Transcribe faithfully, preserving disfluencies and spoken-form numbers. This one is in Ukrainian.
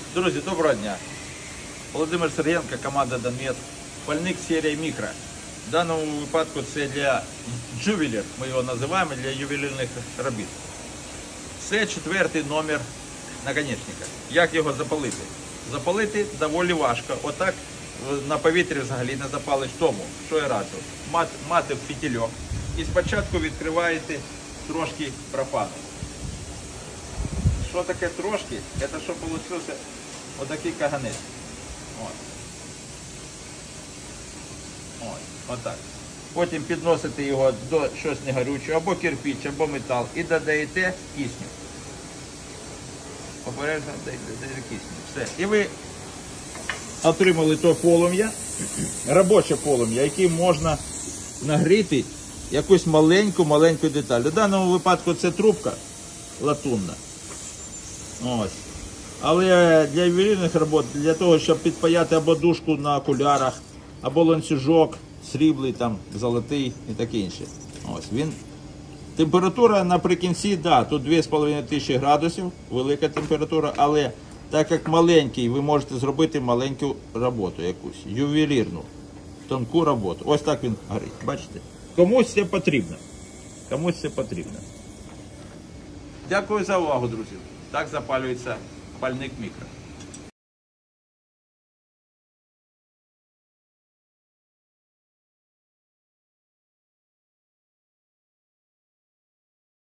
Друзі, доброго дня. Володимир Сергієнко, команда Донмет. Пальник серії мікро. В даному випадку це для джувелір, ми його називаємо, для ювелірних робіт. Це четвертий номер наконечника. Як його запалити? Запалити доволі важко. Отак на повітрі взагалі не запалиш. Тому, що я раджу, мати, мати в фітільок. І спочатку відкриваєте трошки пропану. Що таке трошки? Це щоб вийшов отакий каганець. От. От, отак. Потім підносите його до щось негорючого, або кирпич, або метал, і додаєте кисню. Обережно додаєте кисню. Все. І ви отримали то полум'я, робоче полум'я, яким можна нагріти якусь маленьку-маленьку деталь. У даному випадку це трубка латунна. Ось. Але для ювелірних робот, для того, щоб підпаяти або дужку на окулярах, або ланцюжок, сріблий, там, золотий і таке інше. Ось він. Температура наприкінці, да, тут дві з половиною тисячі градусів, велика температура, але так як маленький, ви можете зробити маленьку роботу якусь, ювелірну, тонку роботу. Ось так він горить, бачите? Комусь це потрібно. Комусь це потрібно. Дякую за увагу, друзі. Так запалюється пальник мікро.